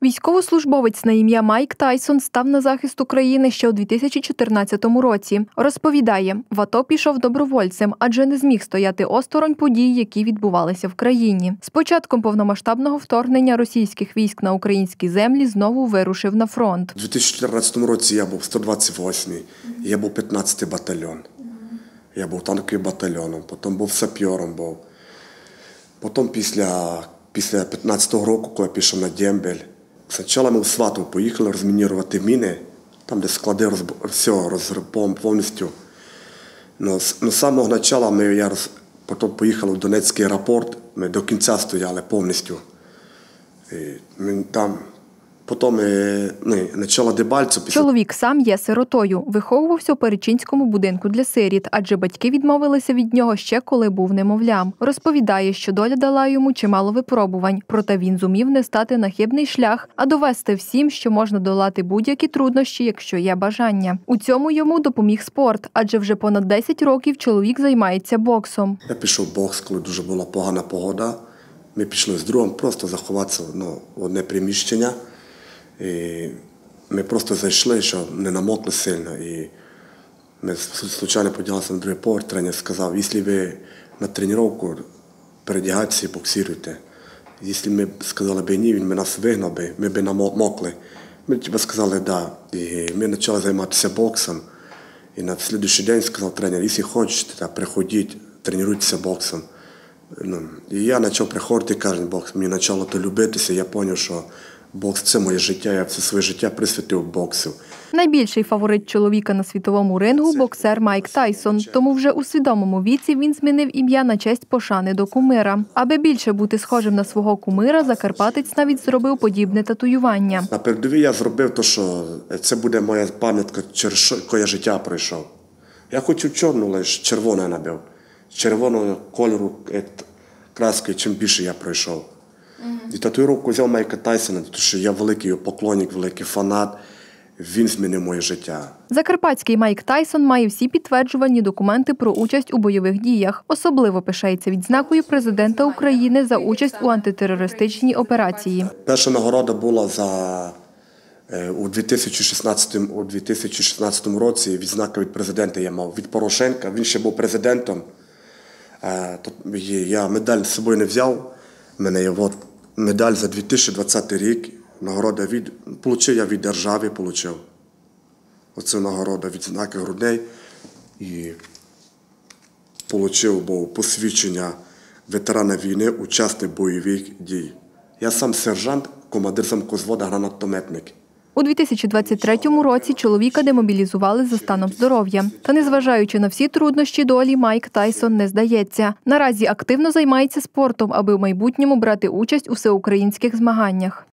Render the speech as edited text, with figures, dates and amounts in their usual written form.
Військовослужбовець на ім'я Майк Тайсон став на захист України ще у 2014 році. Розповідає, в АТО пішов добровольцем, адже не зміг стояти осторонь подій, які відбувалися в країні. З початком повномасштабного вторгнення російських військ на українські землі знову вирушив на фронт. У 2014 році я був 128-й, я був 15-й батальйон. Я був танковим батальйоном, потім був сапером. Потім після 15-го року, коли я пішов на дембель, спочатку ми в Сватов поїхали розмінірувати міни, там, де склади все повністю. Но з самого початку потім поїхали в Донецький аеропорт, ми до кінця стояли повністю. Потім почало Дебальцеве. Чоловік сам є сиротою. Виховувався у Перечинському будинку для сиріт, адже батьки відмовилися від нього ще коли був немовлям. Розповідає, що доля дала йому чимало випробувань, проте він зумів не стати на хибний шлях, а довести всім, що можна долати будь-які труднощі, якщо є бажання. У цьому йому допоміг спорт, адже вже понад 10 років чоловік займається боксом. Я пішов в бокс, коли дуже була погана погода. Ми пішли з другом просто заховатися в одне приміщення. І ми просто зайшли, щоб не намокли сильно. І ми случайно піднялися на другий поверх, тренер сказав, якщо ви на тренування передягайтеся і боксируйте. Якщо ми сказали б ні, він нас вигнав би, ми б намокли. Ми сказали «да». І ми почали займатися боксом. І на наступний день сказав тренер, якщо хочете, приходіть, тренуйтеся боксом. І я почав приходити кожен бокс. Мені почало то любитися, я зрозумів, що бокс – це моє життя, я все своє життя присвятив боксу. Найбільший фаворит чоловіка на світовому рингу – боксер Майк Тайсон. Тому вже у свідомому віці він змінив ім'я на честь пошани до кумира. Аби більше бути схожим на свого кумира, закарпатець навіть зробив подібне татуювання. На передовій я зробив те, що це буде моя пам'ятка, через що я життя пройшов. Я хотів чорну, але червоне набив. Червоного кольору краскою, чим більше я пройшов. І татуїровку взяв Майка Тайсона, тому що я великий поклонник, великий фанат. Він змінив моє життя. Закарпатський Майк Тайсон має всі підтверджувальні документи про участь у бойових діях. Особливо пишається відзнакою президента України за участь у антитерористичній операції. Перша нагорода була у 2016 році. Відзнака від президента я мав від Порошенка. Він ще був президентом. Я медаль з собою не взяв. У мене є медаль за 2020 рік. Нагорода отримав я від держави. Оце нагорода від знаки грудей. І отримав посвідчення ветерана війни, учасник бойових дій. Я сам сержант, командир замкозвода, гранатометник. У 2023 році чоловіка демобілізували за станом здоров'я. Та незважаючи на всі труднощі долі, Майк Тайсон не здається. Наразі активно займається спортом, аби в майбутньому брати участь у всеукраїнських змаганнях.